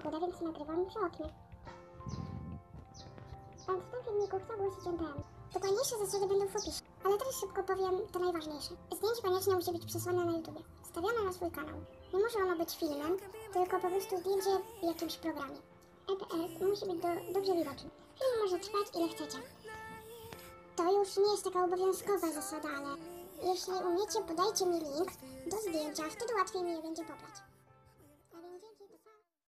pogoda, więc nagrywam przy oknie. A w tym filmiku chcę ogłosić NTM. Dokładniejsze zasady będą w opisie, ale teraz szybko powiem to najważniejsze. Zdjęcie koniecznie musi być przesłane na YouTubie, wstawione na swój kanał. Nie może ono być filmem, tylko po prostu zdjęcie w jakimś programie. EPS musi być dobrze widoczny. Film może trwać ile chcecie. To już nie jest taka obowiązkowa zasada, ale jeśli umiecie, podajcie mi link do zdjęcia, wtedy łatwiej mi je będzie pobrać.